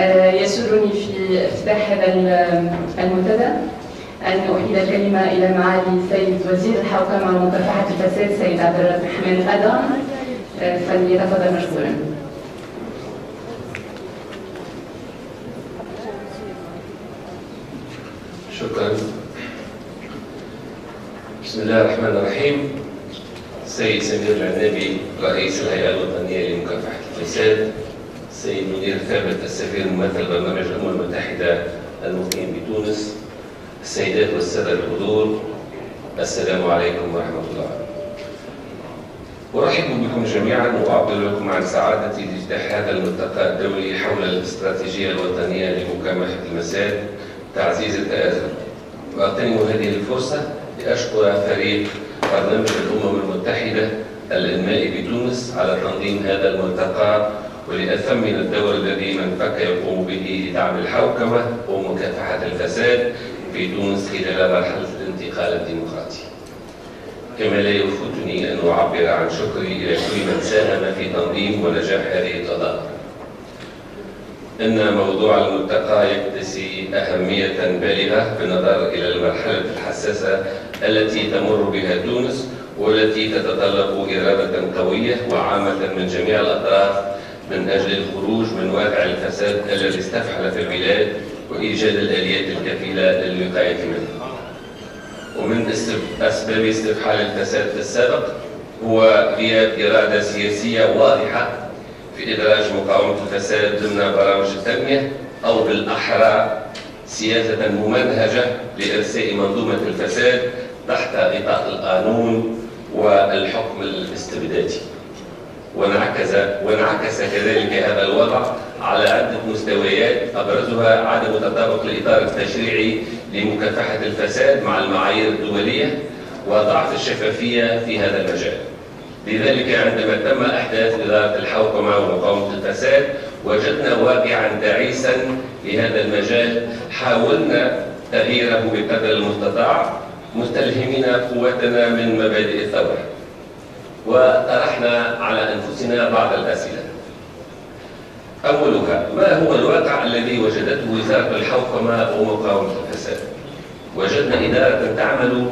يسرني في افتتاح هذا المنتدى أن أحيل الكلمة إلى معالي السيد وزير الحوكمة ومكافحة الفساد سيد عبد الرحمن الأدهم، فليتفضل مشكورا. شكرا. بسم الله الرحمن الرحيم. السيد سمير العنابي رئيس الهيئة الوطنية لمكافحة الفساد، السيد منير ثابت السفير الممثل برنامج الأمم المتحدة المقيم بتونس، السيدات والسادة الحضور، السلام عليكم ورحمة الله. أرحب بكم جميعا وأعبر لكم عن سعادتي لافتتاح هذا الملتقى الدولي حول الاستراتيجية الوطنية لمكافحة الفساد تعزيز التآزر. وأغتنم هذه الفرصة لأشكر فريق برنامج الأمم المتحدة الإنمائي بتونس على تنظيم هذا الملتقى، ولأثمن الدور الذي من فك يقوم به لدعم الحوكمة ومكافحة الفساد في تونس خلال مرحلة الانتقال الديمقراطي. كما لا يفوتني أن أعبر عن شكري إلى كل من ساهم في تنظيم ونجاح هذه التظاهرة. إن موضوع الملتقى يكتسي أهمية بالغة بالنظر إلى المرحلة الحساسة التي تمر بها تونس، والتي تتطلب إرادة قوية وعامة من جميع الأطراف من أجل الخروج من واقع الفساد الذي استفحل في البلاد وإيجاد الآليات الكفيلة للوقاية منه. ومن أسباب استفحال الفساد في السابق هو غياب إرادة سياسية واضحة في إدراج مقاومة الفساد ضمن برامج التنمية، أو بالأحرى سياسة ممنهجة لإرساء منظومة الفساد تحت غطاء القانون والحكم الاستبدادي. وانعكس كذلك هذا الوضع على عدة مستويات، أبرزها عدم تطابق الإطار التشريعي لمكافحة الفساد مع المعايير الدولية وضعف الشفافية في هذا المجال. لذلك عندما تم أحداث إدارة الحوكمة ومقاومة الفساد وجدنا واقعا تعيسا لهذا المجال، حاولنا تغييره بقدر المستطاع مستلهمين قوتنا من مبادئ الثورة، وطرحنا على أنفسنا بعض الأسئلة. أولها، ما هو الواقع الذي وجدته وزارة الحوكمة ومقاومة الفساد؟ وجدنا إدارة تعمل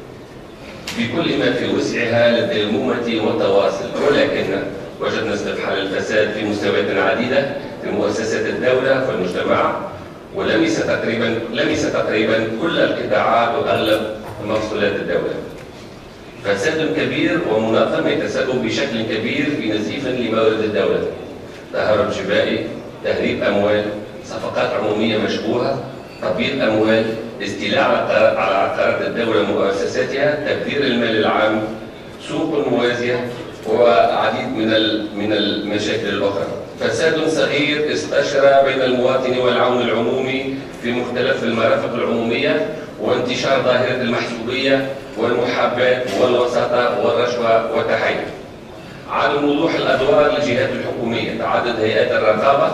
بكل ما في وسعها للديمومة والتواصل، ولكن وجدنا استفحال الفساد في مستويات عديدة في مؤسسات الدولة والمجتمع، ولمس تقريبا كل القطاعات وأغلب مفصولات الدولة. فساد كبير ومنظم يتسبب بشكل كبير في نزيف لموارد الدولة، تهرب جبائي، تهريب أموال، صفقات عمومية مشبوهة، تبييض أموال، استيلاء على عقارات الدولة ومؤسساتها، تبذير المال العام، سوق موازية، وعديد من المشاكل الأخرى. فساد صغير استشرى بين المواطن والعون العمومي في مختلف المرافق العمومية، وانتشار ظاهرة المحسوبية والمحاباة والوساطة والرشوة والتحيز. عدم وضوح الأدوار للجهات الحكومية، تعدد هيئات الرقابة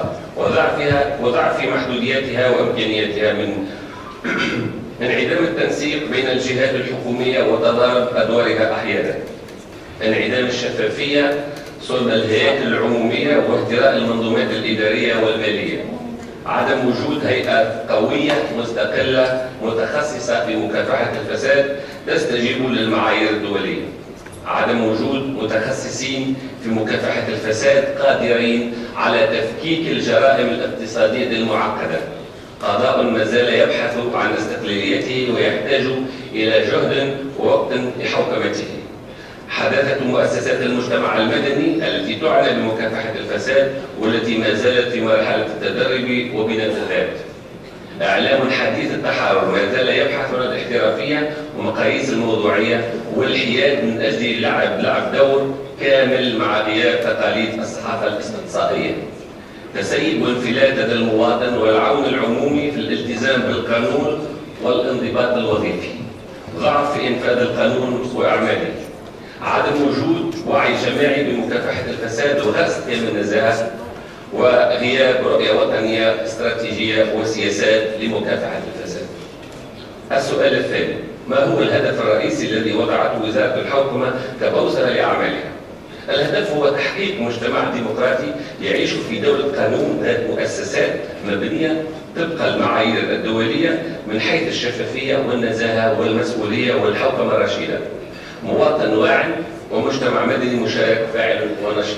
وضعف محدودياتها وإمكانياتها، من انعدام التنسيق بين الجهات الحكومية وتضارب أدوارها أحيانا، انعدام الشفافية صلب الهيئات العمومية واهتراء المنظومات الإدارية والمالية، عدم وجود هيئة قوية مستقلة متخصصة في مكافحة الفساد تستجيب للمعايير الدولية، عدم وجود متخصصين في مكافحة الفساد قادرين على تفكيك الجرائم الاقتصادية المعقدة، قضاء ما زال يبحث عن استقلاليته ويحتاج إلى جهد ووقت لحوكمته، حداثة مؤسسات المجتمع المدني التي تعنى بمكافحة الفساد والتي ما زالت في مرحلة التدرب وبناء الذات، إعلام حديث التحرر ما زال يبحث عن الاحترافية ومقاييس الموضوعية والحياد من أجل لعب دور كامل مع غياب تقاليد الصحافة الاستقصائية، تسيب وانفلات لدى المواطن والعون العمومي في الالتزام بالقانون والانضباط الوظيفي، ضعف في إنفاذ القانون وأعماله، عدم وجود وعي جماعي بمكافحة الفساد وغرس قيم النزاهة، وغياب رؤية وطنية استراتيجية وسياسات لمكافحة الفساد. السؤال الثاني، ما هو الهدف الرئيسي الذي وضعته وزارة الحوكمة كبوصلة لأعمالها؟ الهدف هو تحقيق مجتمع ديمقراطي يعيش في دولة قانون ذات مؤسسات مبنية طبق المعايير الدولية من حيث الشفافية والنزاهة والمسؤولية والحوكمة الرشيدة، مواطن واعٍ ومجتمع مدني مشارك فاعل ونشيط.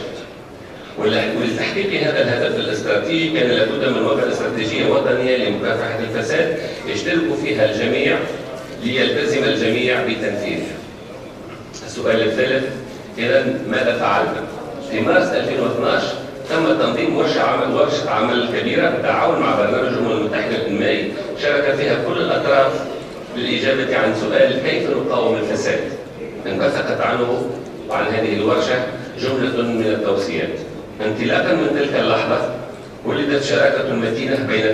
ولتحقيق هذا الهدف الاستراتيجي كان لابد من وضع استراتيجية وطنية لمكافحة الفساد يشترك فيها الجميع ليلتزم الجميع بتنفيذها. السؤال الثالث: إذا ماذا فعلنا؟ في مارس 2012 تم تنظيم ورشة عمل كبيرة بالتعاون مع برنامج الأمم المتحدة الإنمائي شارك فيها كل الأطراف للإجابة عن سؤال كيف نقاوم الفساد. انبثقت عنه وعن هذه الورشة جملة من التوصيات. انطلاقا من تلك اللحظة ولدت شراكة متينة بين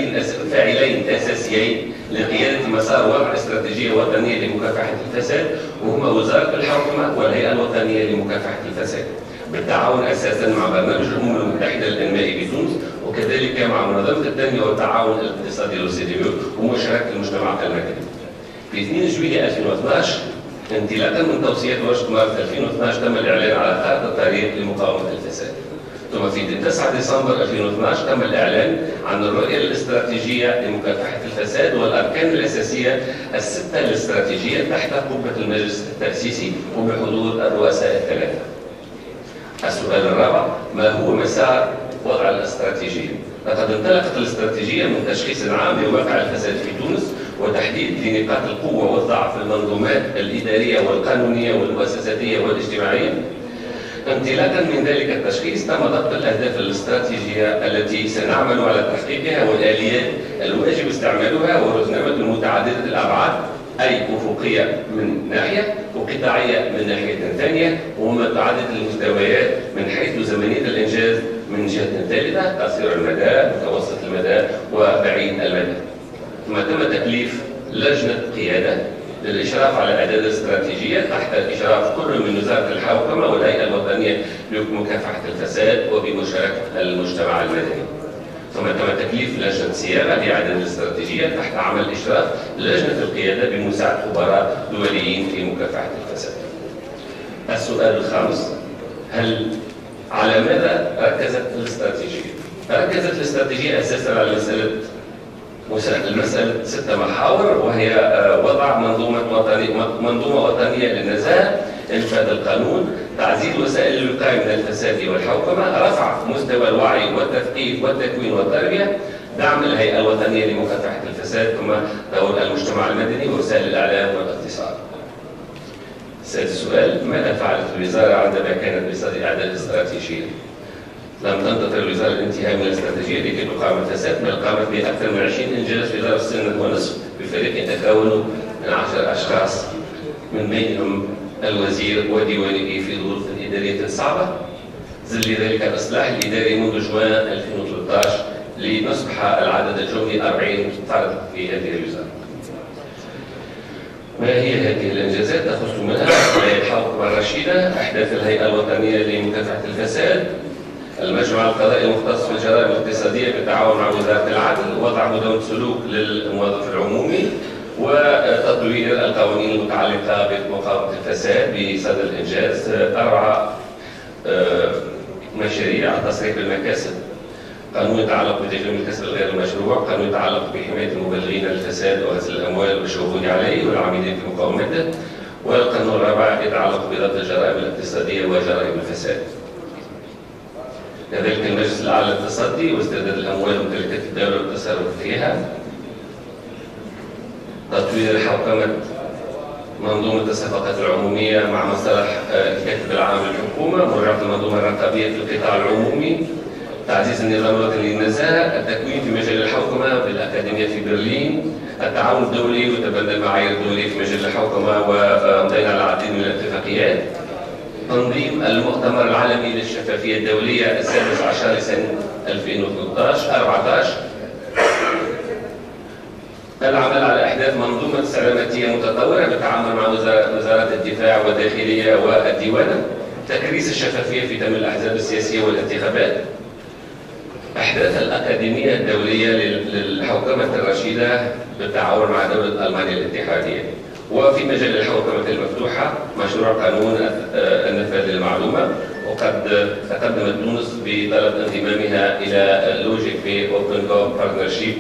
فاعلين أساسيين لقيادة مسار وضع استراتيجية وطنية لمكافحة الفساد، وهما وزارة الحوكمة والهيئة الوطنية لمكافحة الفساد، بالتعاون أساسا مع برنامج الأمم المتحدة الإنمائي بتونس، وكذلك مع منظمة التنمية والتعاون الاقتصادي الأوسيديو ومشاركة المجتمع المدني. في 2 جويلية 2012 انطلاقا من توصيات ورشة مارس 2012 تم الإعلان على خارطة الطريق لمقاومة الفساد. ثم في 9 ديسمبر 2012 تم الإعلان عن الرؤية الاستراتيجية لمكافحة الفساد والأركان الأساسية الستة الاستراتيجية تحت قبة المجلس التأسيسي وبحضور الرؤساء الثلاثة. السؤال الرابع: ما هو مسار وضع الاستراتيجية؟ لقد انطلقت الاستراتيجية من تشخيص عام لواقع الفساد في تونس وتحديد لنقاط القوة والضعف في المنظومات الإدارية والقانونية والمؤسساتية والاجتماعية. انطلاقا من ذلك التشخيص تم ضبط الأهداف الاستراتيجية التي سنعمل على تحقيقها والآليات الواجب استعمالها، ورزنامة متعددة الأبعاد، أي أفقية من ناحية وقطاعية من ناحية ثانية، ومتعددة المستويات من حيث زمنية الإنجاز من جهة ثالثة، قصير المدى، متوسط المدى، وبعيد المدى. ثم تم تكليف لجنة قيادة للإشراف على الأعداد الاستراتيجية تحت إشراف كل من وزارة الحوكمة والهيئة الوطنية لمكافحة الفساد وبمشاركة المجتمع المدني. ثم تم تكليف لجنة صياغة للأعداد الاستراتيجية تحت عمل إشراف لجنة القيادة بمساعدة خبراء دوليين في مكافحة الفساد. السؤال الخامس: على ماذا ركزت الاستراتيجية؟ ركزت الاستراتيجية أساسا على المسألة 6 محاور، وهي وضع منظومة وطنية للنزاهة، إنفاذ القانون، تعزيز وسائل الوقاية من الفساد والحوكمة، رفع مستوى الوعي والتثقيف والتكوين والتربية، دعم الهيئة الوطنية لمكافحة الفساد، ثم دور المجتمع المدني ووسائل الإعلام والاقتصاد. سادس سؤال: ماذا فعلت الوزارة عندما كانت بصدد إعداد الاستراتيجية؟ لم تنتظر الوزارة الانتهاء من الاستراتيجية لكي تقاوم الفساد، بل قامت بأكثر من 20 إنجاز في ظرف سنة ونصف بفريق يتكون من 10 أشخاص، من بينهم الوزير وديوانه في ظروف إدارية صعبة، ظل ذلك الإصلاح الإداري منذ جوان 2013 لنصبح العدد الجمعي 40 فرد في هذه الوزارة. ما هي هذه الإنجازات؟ تخص منها الحوكمة الرشيدة، أحداث الهيئة الوطنية لمكافحة الفساد، المجمع القضائي المختص في الجرائم الاقتصادية بالتعاون مع وزارة العدل، وضع مدونة سلوك للموظف العمومي، وتطوير القوانين المتعلقة بمقاومة الفساد بصدد الإنجاز 4 مشاريع: تصريح المكاسب، قانون يتعلق بتجريم الكسب الغير المشروع، قانون يتعلق بحماية المبلغين عن الفساد وغسل الأموال والشهود عليه والعاملين في مقاومته، والقانون الرابع يتعلق بضبط الجرائم الاقتصادية وجرائم الفساد. كذلك المجلس الأعلى للتصدي واسترداد الأموال وممتلكات الدولة والتصرف فيها، تطوير حوكمة منظومة الصفقات العمومية مع مصطلح الكاتب العام للحكومة، مراجعة المنظومة الرقابية في القطاع العمومي، تعزيز النظام الوطني للنزاهة، التكوين في مجال الحوكمة بالأكاديمية في برلين، التعاون الدولي وتبادل المعايير الدولية في مجال الحوكمة ومضينا على العديد من الاتفاقيات، تنظيم المؤتمر العالمي للشفافية الدولية السادس عشر لسنة 2014 العمل على إحداث منظومة سلامتية متطورة بالتعاون مع وزارة الدفاع والداخلية والديوانة، تكريس الشفافية في تم الأحزاب السياسية والانتخابات، إحداث الأكاديمية الدولية للحوكمة الرشيدة بالتعاون مع دولة ألمانيا الاتحادية، وفي مجال الحوكمة المفتوحة مشروع قانون النفاذ للمعلومة، وقد تقدمت تونس بطلب انضمامها إلى لوجيك في اوبن جوب بارتنرشيب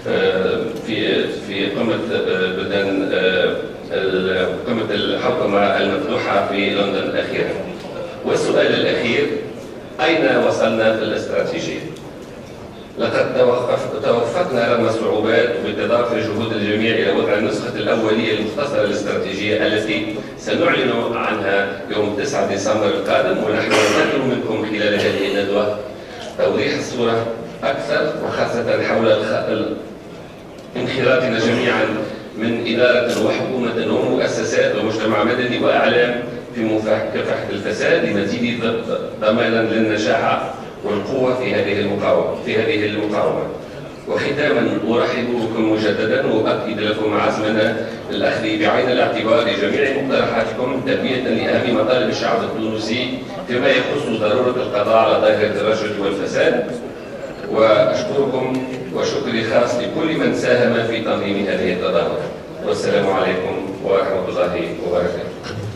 في قمة بلدان قمة الحوكمة المفتوحة في لندن الأخيرة. والسؤال الأخير: أين وصلنا في الاستراتيجية؟ لقد توفقنا رغم الصعوبات وبتضافر جهود الجميع إلى وضع النسخة الأولية المختصرة للاستراتيجية التي سنعلن عنها يوم 9 ديسمبر القادم، ونحن ننتظر منكم خلال هذه الندوة توضيح الصورة أكثر، وخاصة حول انخراطنا جميعا من إدارة وحكومة ومؤسسات ومجتمع مدني وإعلام في مكافحة الفساد لمزيد ضمانا للنجاح والقوة في هذه المقاومة. وختاما أرحب بكم مجددا وأؤكد لكم عزمنا للأخذ بعين الاعتبار لجميع مقترحاتكم تلبية لأهم مطالب الشعب التونسي فيما يخص ضرورة القضاء على ظاهرة الرشوة والفساد. وأشكركم وشكري خاص لكل من ساهم في تنظيم هذه التظاهرة. والسلام عليكم ورحمة الله وبركاته.